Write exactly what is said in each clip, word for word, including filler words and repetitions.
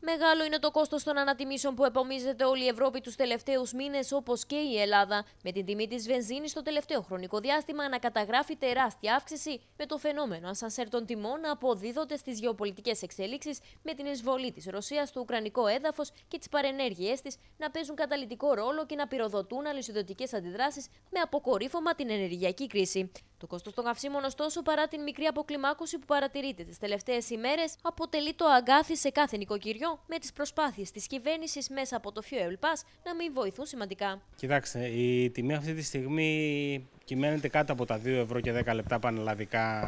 Μεγάλο είναι το κόστος των ανατιμήσεων που επομίζεται όλη η Ευρώπη τους τελευταίους μήνες, όπως και η Ελλάδα. Με την τιμή της βενζίνης στο τελευταίο χρονικό διάστημα να καταγράφει τεράστια αύξηση, με το φαινόμενο ασανσέρ των τιμών να αποδίδονται στις γεωπολιτικές εξέλιξεις, με την εισβολή της Ρωσίας στο ουκρανικό έδαφος και τις παρενέργειές της να παίζουν καταλυτικό ρόλο και να πυροδοτούν αλυσιδωτικές αντιδράσεις, με αποκορύφωμα την ενεργειακή κρίση. Το κόστος των καυσίμων, ωστόσο, παρά την μικρή αποκλιμάκωση που παρατηρείται τις τελευταίες ημέρες, αποτελεί το αγκάθι σε κάθε νοικοκυριό, με τις προσπάθειες της κυβέρνησης μέσα από το Fuel Pass να μην βοηθούν σημαντικά. Κοιτάξτε, η τιμή αυτή τη στιγμή κυμαίνεται κάτω από τα δύο ευρώ και δέκα λεπτά πανελλαδικά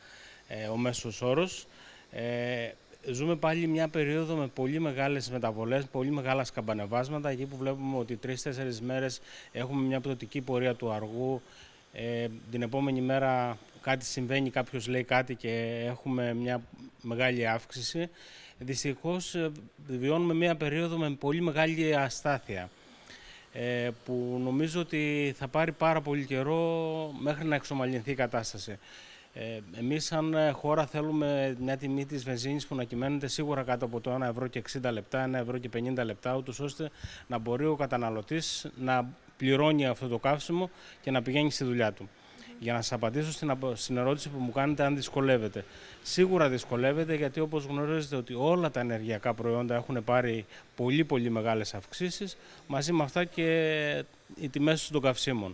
ε, ο μέσος όρος. Ε, ζούμε πάλι μια περίοδο με πολύ μεγάλες μεταβολές, πολύ μεγάλα σκαμπανεβάσματα, εκεί που βλέπουμε ότι τρεις-τέσσερις μέρες έχουμε μια πτωτική πορεία του αργού. Ε, την επόμενη μέρα κάτι συμβαίνει, κάποιος λέει κάτι και έχουμε μια μεγάλη αύξηση. Δυστυχώς βιώνουμε μια περίοδο με πολύ μεγάλη αστάθεια, ε, που νομίζω ότι θα πάρει πάρα πολύ καιρό μέχρι να εξομαλυνθεί η κατάσταση. Ε, εμείς σαν χώρα θέλουμε μια τιμή της βενζίνης που να κυμαίνεται σίγουρα κάτω από το ένα ευρώ και εξήντα λεπτά, ένα ευρώ και πενήντα λεπτά, ούτως ώστε να μπορεί ο καταναλωτής να πληρώνει αυτό το καύσιμο και να πηγαίνει στη δουλειά του. Mm-hmm. Για να σας απαντήσω στην, στην ερώτηση που μου κάνετε, αν δυσκολεύεται. Σίγουρα δυσκολεύεται, γιατί όπως γνωρίζετε ότι όλα τα ενεργειακά προϊόντα έχουν πάρει πολύ πολύ μεγάλες αυξήσεις, μαζί με αυτά και οι τιμές των καυσίμων.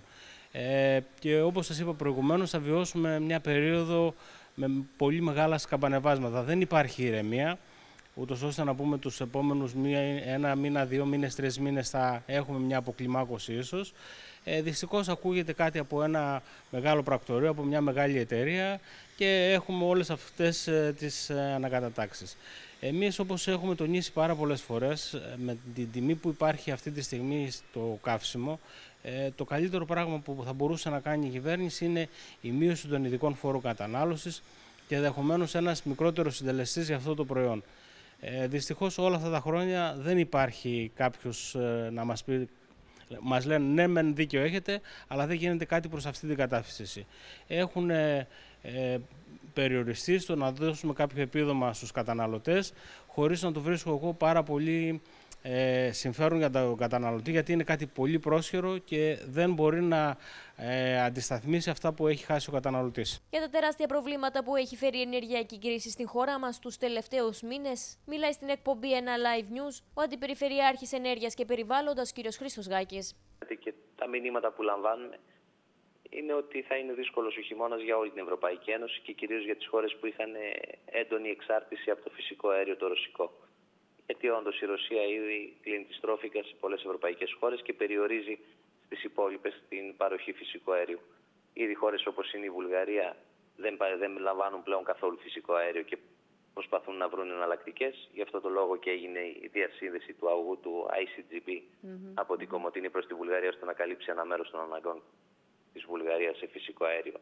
Ε, και όπως σας είπα προηγουμένως, θα βιώσουμε μια περίοδο με πολύ μεγάλα σκαμπανεβάσματα. Δεν υπάρχει ηρεμία, ούτως ώστε να πούμε τους επόμενους μία, ένα μήνα, δύο μήνες, τρεις μήνες θα έχουμε μια αποκλιμάκωση ίσως. Ε, δυστυχώς ακούγεται κάτι από ένα μεγάλο πρακτορείο, από μια μεγάλη εταιρεία και έχουμε όλες αυτές ε, τις ε, ανακατατάξεις. Εμείς, όπως έχουμε τονίσει πάρα πολλές φορές, με την τιμή που υπάρχει αυτή τη στιγμή στο καύσιμο, ε, το καλύτερο πράγμα που θα μπορούσε να κάνει η κυβέρνηση είναι η μείωση των ειδικών φόρων κατανάλωσης και ενδεχομένως ένας μικρότερος συντελεστής για αυτό το προϊόν. Ε, δυστυχώς όλα αυτά τα χρόνια δεν υπάρχει κάποιος ε, να μας πει, μας λένε ναι μεν δίκιο έχετε, αλλά δεν γίνεται κάτι προς αυτή την κατεύθυνση. Έχουν ε, ε, περιοριστεί στο να δώσουμε κάποιο επίδομα στους καταναλωτές, χωρίς να το βρίσκω εγώ πάρα πολύ ε, συμφέρον για τον καταναλωτή, γιατί είναι κάτι πολύ πρόσχερο και δεν μπορεί να ε, αντισταθμίσει αυτά που έχει χάσει ο καταναλωτής. Για τα τεράστια προβλήματα που έχει φέρει η ενεργειακή κρίση στην χώρα μας τους τελευταίους μήνες, μιλάει στην εκπομπή ένα Live News ο Αντιπεριφερειάρχης Ενέργειας και Περιβάλλοντος κ. Χρήστος Γάκης. Και τα μηνύματα που λαμβάνουμε είναι ότι θα είναι δύσκολος ο χειμώνας για όλη την Ευρωπαϊκή Ένωση και κυρίως για τις χώρες που είχαν έντονη εξάρτηση από το φυσικό αέριο το ρωσικό. Γιατί όντως η Ρωσία ήδη κλείνει τη στρόφιγγα σε πολλές ευρωπαϊκές χώρες και περιορίζει στις υπόλοιπες την παροχή φυσικού αέριου. Ήδη χώρες όπως είναι η Βουλγαρία δεν, δεν λαμβάνουν πλέον καθόλου φυσικό αέριο και προσπαθούν να βρουν εναλλακτικές. Γι' αυτό το λόγο και έγινε η διασύνδεση του αγωγού του άι σι τζι πι mm-hmm. από την Κομοτίνη προς τη Βουλγαρία, ώστε να καλύψει ένα μέρος των αναγκών της Βουλγαρίας σε φυσικό αέριο.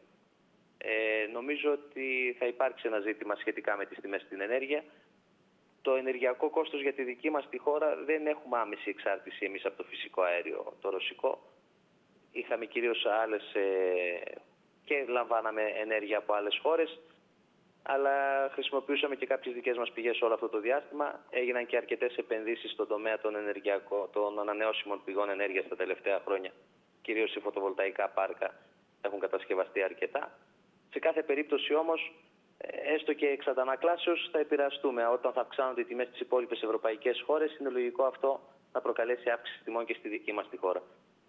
Ε, νομίζω ότι θα υπάρξει ένα ζήτημα σχετικά με τις τιμές στην ενέργεια. Το ενεργειακό κόστος για τη δική μας τη χώρα δεν έχουμε άμεση εξάρτηση εμείς από το φυσικό αέριο το ρωσικό. Είχαμε κυρίως άλλες ε, και λαμβάναμε ενέργεια από άλλες χώρες, αλλά χρησιμοποιούσαμε και κάποιες δικές μας πηγές όλο αυτό το διάστημα. Έγιναν και αρκετές επενδύσεις στον τομέα των, των ανανεώσιμων πηγών ενέργειας τα τελευταία χρόνια. Κυρίως οι φωτοβολταϊκά πάρκα έχουν κατασκευαστεί αρκετά. Σε κάθε περίπτωση όμως, έστω και εξ αντανακλάσεως, θα επηρεαστούμε. Όταν θα αυξάνονται οι τιμές στις υπόλοιπες ευρωπαϊκές χώρες, είναι λογικό αυτό να προκαλέσει αύξηση τιμών και στη δική μας τη χώρα.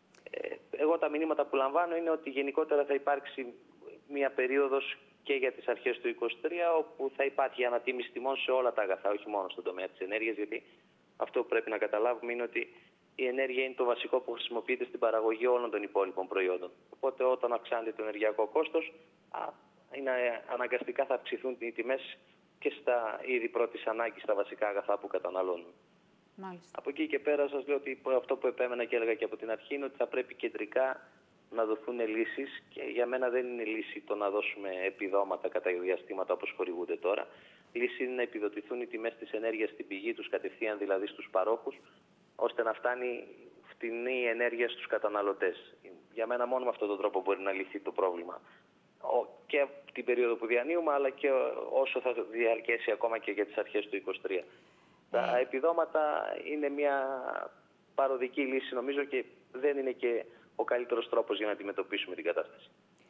Εγώ τα μηνύματα που λαμβάνω είναι ότι γενικότερα θα υπάρξει μια περίοδος και για τις αρχές του είκοσι τρία, όπου θα υπάρχει ανατίμηση τιμών σε όλα τα αγαθά, όχι μόνο στον τομέα της ενέργειας, γιατί αυτό που πρέπει να καταλάβουμε είναι ότι η ενέργεια είναι το βασικό που χρησιμοποιείται στην παραγωγή όλων των υπόλοιπων προϊόντων. Οπότε όταν αυξάνεται το ενεργειακό κόστος, είναι αναγκαστικά θα αυξηθούν οι τιμές και στα είδη πρώτης ανάγκης, στα βασικά αγαθά που καταναλώνουν. Μάλιστα. Από εκεί και πέρα σας λέω ότι αυτό που επέμενα και έλεγα και από την αρχή είναι ότι θα πρέπει κεντρικά να δοθούν λύσεις, και για μένα δεν είναι λύση το να δώσουμε επιδόματα κατά διαστήματα όπως χορηγούνται τώρα. Λύση είναι να επιδοτηθούν οι τιμές της ενέργειας στην πηγή τους, κατευθείαν δηλαδή στους παρόχους, ώστε να φτάνει φτηνή ενέργεια στους καταναλωτές. Για μένα μόνο με αυτόν τον τρόπο μπορεί να λυθεί το πρόβλημα. Και την περίοδο που διανύουμε, αλλά και όσο θα διαρκέσει ακόμα και για τις αρχές του είκοσι τρία. Τα επιδόματα είναι μια παροδική λύση νομίζω και δεν είναι και ο καλύτερος τρόπος για να αντιμετωπίσουμε την κατάσταση.